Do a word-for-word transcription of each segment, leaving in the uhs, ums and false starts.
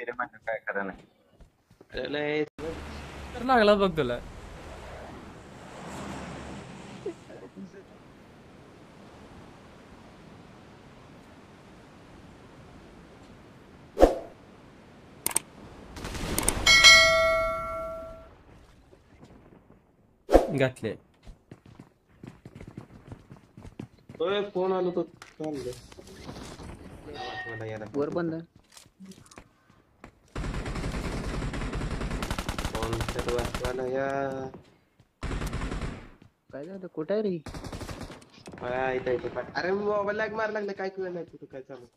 रे म्हणजे काय करा नाही लय तर लागला बघ तुला घातले ओए फोन आलो तो चालले मला यार वर बंद फोन तर वाचवायला या काय झालं कुठे आहे रे काय इथे इथे अरे मोबाईल लॅग मार लागला काय कळलं नाही तुझं काय चालू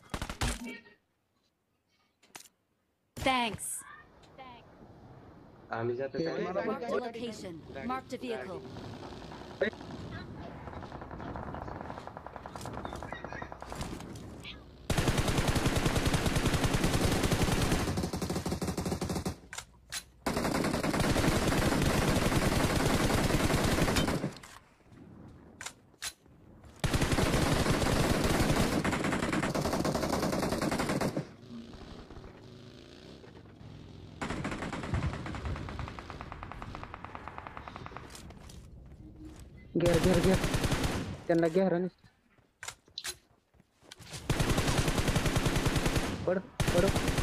थँक्स आम्ही जातो Marked a location. Marked a vehicle. घेर घेर घेर त्यांना घेर आणि पड पड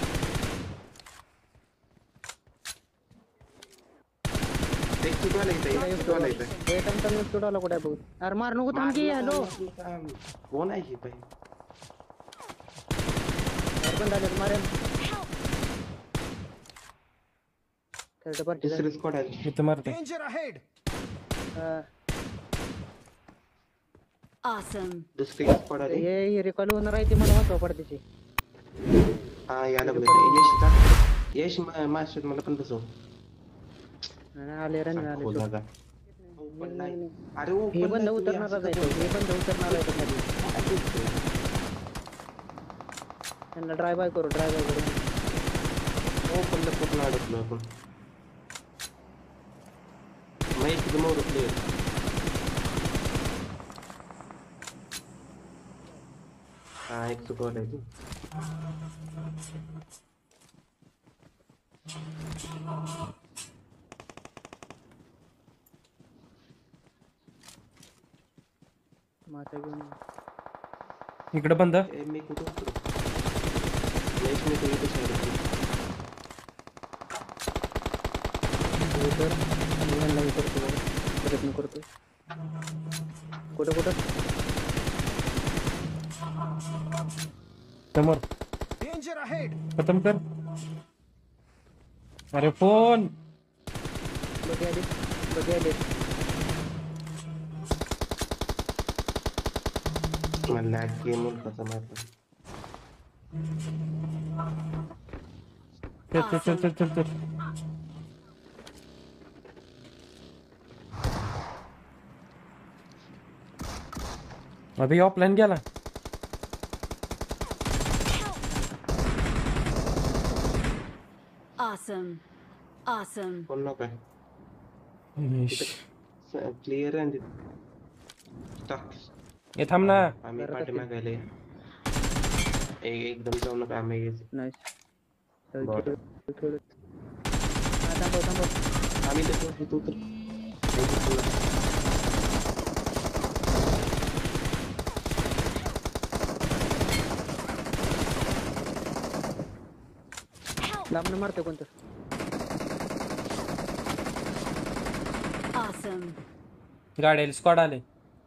एक चुकवायला इथे एक चुकवायला इथे हे टमटम चुडाला कुठे बघ अरे मार नको थांब की हॅलो कोण आहे ही बाई पण झाले मारे थर्ड पार्टी दुसरी स्क्वॉड आहे इथं मारते Awesome. दुसरी स्क्वॉड आहे हे रिकॉल होणार आहे ती मला वाचवा पडते हा या लागले यश का यश मास्टर मला पण बसव आले रन आले अरे ओ हे पण उतरणार आहे हे पण उतरणार आहे खाली त्यांना ड्राइव बाय करू ड्राइव बाय करू ओ पण खूप अडकलो आपण माईक एकदम ओरखले हा एक चुकवलं आहे तू माता घेऊन इकडे बंद मी कुठे उतरू यश मी तुझी कशी उतर मी करतो प्रयत्न करतो कुठं कुठं समोर खतम कर अरे फोन बघे आले बघे आले मला गेम कसा मारतो चल चल चल चल चल अभी ऑफलाइन गेला Awesome. Awesome. कोण नको आहे क्लिअर आहे स्टॉक ये थांब ना आम्ही पाठी मागायला एकदम जाऊ नका आम्ही नाईस थोडं थांबव थांबव आम्ही तर तू तर लांबनं मारतो कोणतं Awesome. गाडी स्क्वॉड आले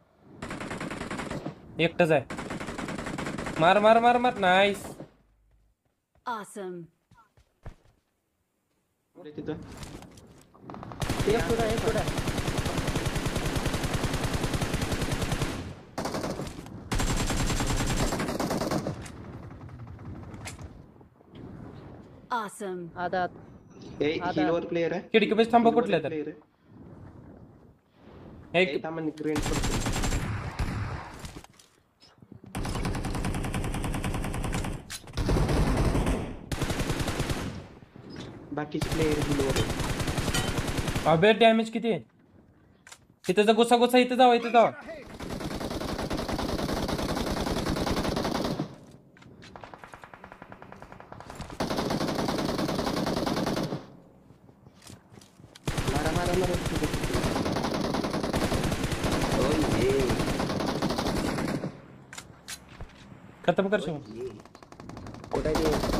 एकटच आहे मार मार मार मार नाईस Awesome. तिथं एक पुढं एक पुढं Awesome. आता ए हिलवर प्लेयर आहे खिडकी पे थांबा कुठल्या तर प्लेयर एक आहे तामन ग्रेन पडतो बाकीचे प्लेयर हिलवर अबे डॅमेज किती आहे इथं जा गुसा गुसा इथं जावा इथं जावा मारा ओ ये खत्म कर शो ये कुठे आहे ते?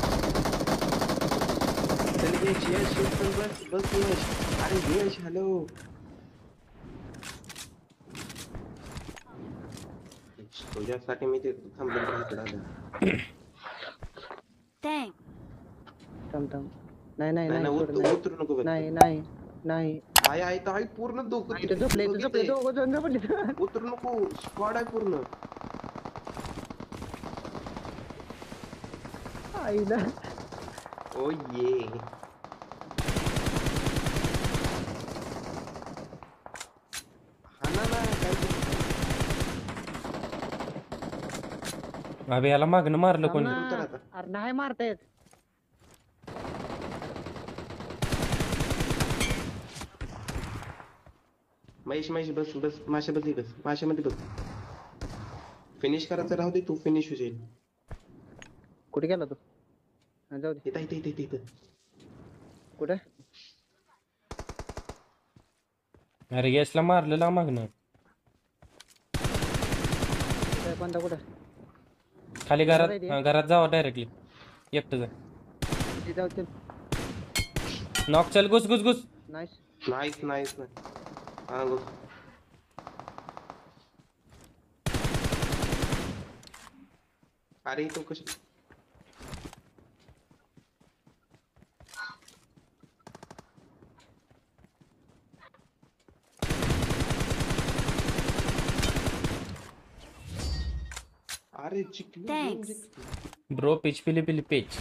चल यश यश यश पण बस बस यश अरे यश हॅलो तुझ्यासाठी मी ते थांबलो इकडे आलो Thanks. थांब थांब नाही नाही नाही नाही नाही सोड, उतरू नाही. उतरू नको बघ. नाही नाही नाही आहे आहे तर आहे पूर्ण दोघं इथे झोपले इथे झोपले तिथे. दोघं जण झोपले. उतरू नको स्क्वॉड आहे पूर्ण आईला ओ ये हा ना ना काय ते- अबे याला मागणं मारलं थांब कोणी ना. उतर आता. अरे नाही मारतायत. महेश महेश बस बस माशा बस बस माशामध्ये बस फिनिश करायचं राहू दे तू फिनिश होईल कुठे गेला तू हा, जाऊ दे इथं इथं इथं इथं कुठे अरे यशला मारलेला मागणं कुठे कोणता कुठे खाली घरात घरात आहे ते? हा, घरात जावा डायरेक्टली एकटं जा तिथे जाऊ चल नॉक चल घुस घुस घुस नाईस नाईस नाईस ना हा गो अरे तू कशी अरे चिकली Thanks. ब्रो पिच पिली पिली पिच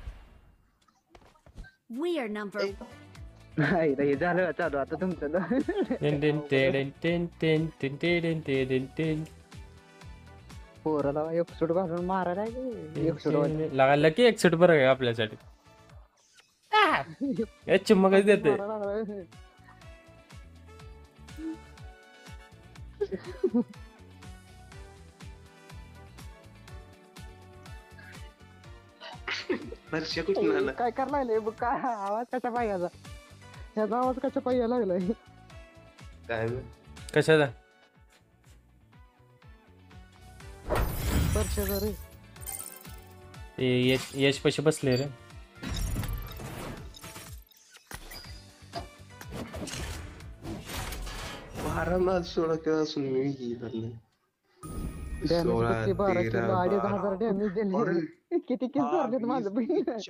We are number. नाही रे, हे झालं चालू आता तुमचं ten ten ten ten ten ten ten ten ten पोराला एक सूट घालून मारायला एक सूट लागला की एक सुट बरं आहे आपल्यासाठी ए चिम्मकच देते वर्षा कुठून आला काय करायला बघ काय आवाज कशा पाहिजे ह्याचा आवाज कशा पाहिजे लागलाय काय कशाचा वर्षाचा रे ते यश यश पैसे बसले रे बारा ना सोळा केव्हा असून मी ही धरले डॅमेज सोळा किती बारा तेरा किलो अडीच बारा हजार डॅमेज दिले किती किस धरलेत माझं